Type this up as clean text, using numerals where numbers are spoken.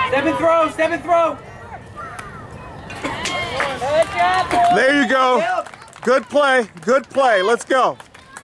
Step and throw, step and throw. There you go. Good play, good play. Let's go.